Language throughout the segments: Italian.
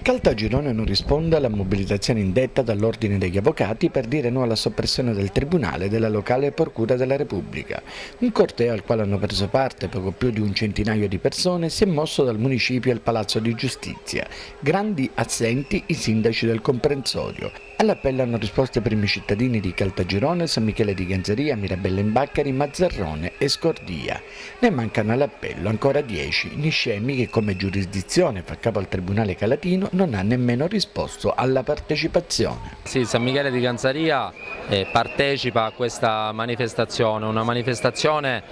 Caltagirone non risponde alla mobilitazione indetta dall'Ordine degli Avvocati per dire no alla soppressione del Tribunale della locale Procura della Repubblica. Un corteo al quale hanno preso parte poco più di un centinaio di persone si è mosso dal municipio al Palazzo di Giustizia. Grandi assenti i sindaci del comprensorio. All'appello hanno risposto i primi cittadini di Caltagirone, San Michele di Ganzeria, Mirabella in Baccari, Mazzarrone e Scordia. Ne mancano all'appello ancora 10, Niscemi che come giurisdizione fa capo al Tribunale Calatino non ha nemmeno risposto alla partecipazione. Sì, San Michele di Ganzaria partecipa a questa manifestazione, una manifestazione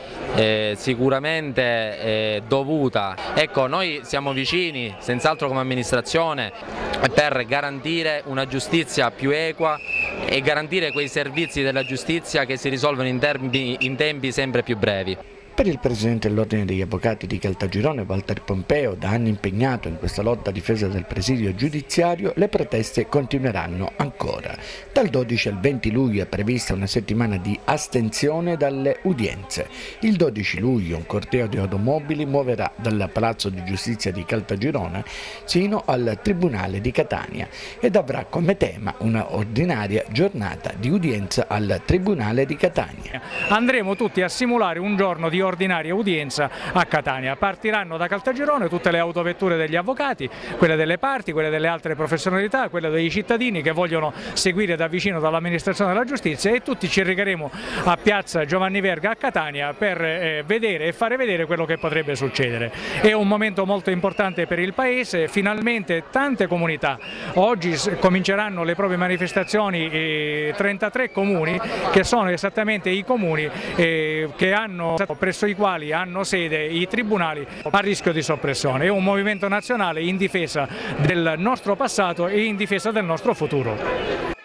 sicuramente dovuta. Ecco, noi siamo vicini, senz'altro come amministrazione, per garantire una giustizia più equa e garantire quei servizi della giustizia che si risolvono in tempi sempre più brevi. Per il presidente dell'Ordine degli Avvocati di Caltagirone, Walter Pompeo, da anni impegnato in questa lotta a difesa del presidio giudiziario, le proteste continueranno ancora. Dal 12 al 20 luglio è prevista una settimana di astensione dalle udienze. Il 12 luglio un corteo di automobili muoverà dal Palazzo di Giustizia di Caltagirone sino al Tribunale di Catania ed avrà come tema una ordinaria giornata di udienza al Tribunale di Catania. Andremo tutti a simulare un giorno di ordinaria udienza a Catania. Partiranno da Caltagirone tutte le autovetture degli avvocati, quelle delle parti, quelle delle altre professionalità, quelle dei cittadini che vogliono seguire da vicino dall'amministrazione della giustizia e tutti ci recheremo a piazza Giovanni Verga a Catania per vedere e fare vedere quello che potrebbe succedere. È un momento molto importante per il Paese, finalmente tante comunità. Oggi cominceranno le proprie manifestazioni 33 comuni che sono esattamente i comuni che hanno presso i quali hanno sede i tribunali a rischio di soppressione. È un movimento nazionale in difesa del nostro passato e in difesa del nostro futuro.